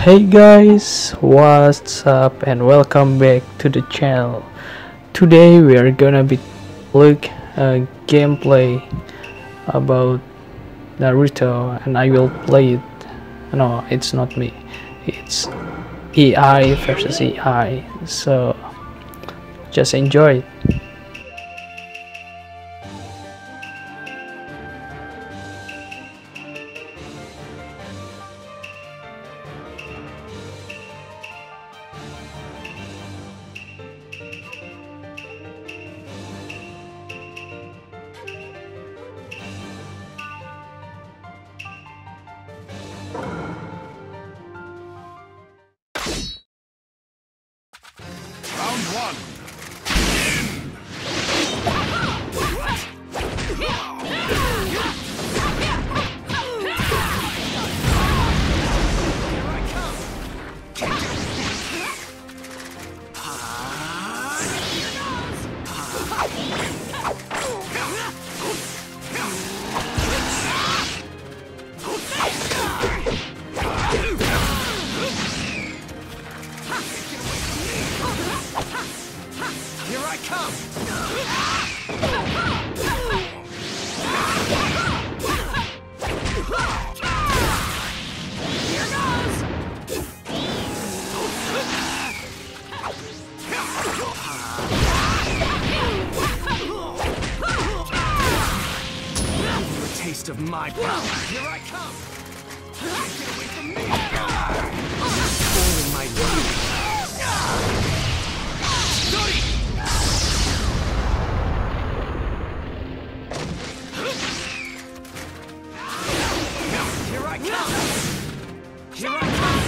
Hey guys, what's up and welcome back to the channel. Today we are gonna be look gameplay about Naruto, and I will play it. No, it's not me, it's AI versus AI, so just enjoy it. Round one. Here I come! Taste of my power. Here I come. Get away from me. Spoiling my life. Here I come. Here I come.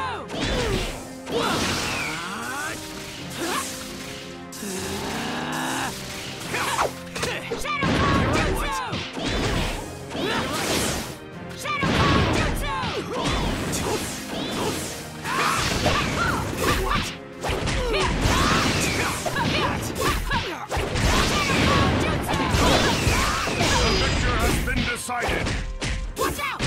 Decided. Watch out!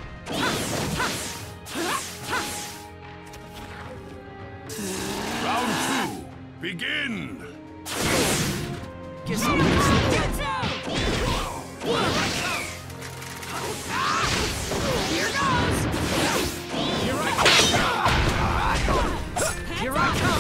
Round two, begin. Get some Here goes. Here I come. Here I come.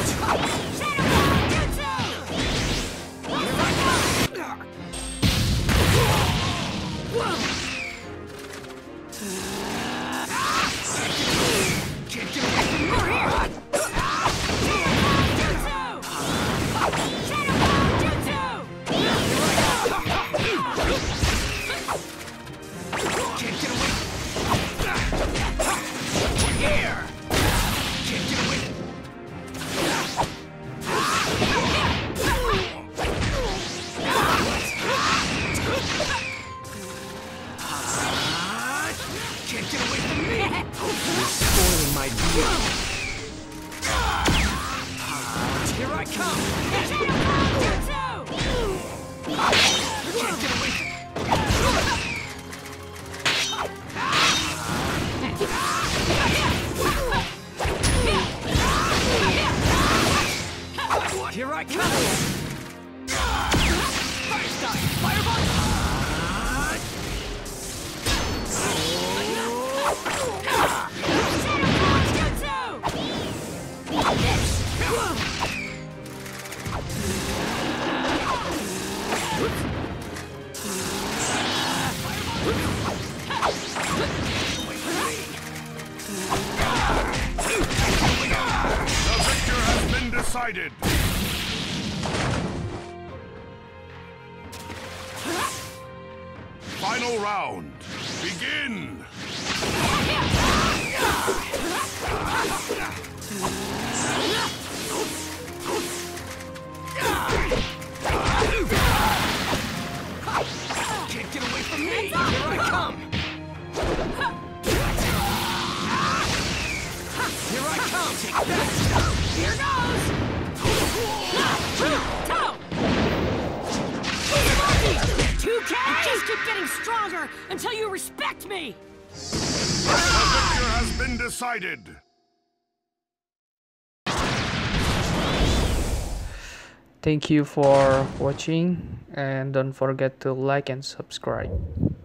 Here I come! Here I come! Fire style! Fireball! Decided. Final round. Begin. Can't get away from me. Here I come. Here I come. Take that. Here goes. Just keep getting stronger until you respect me! The victor has been decided. Thank you for watching and don't forget to like and subscribe.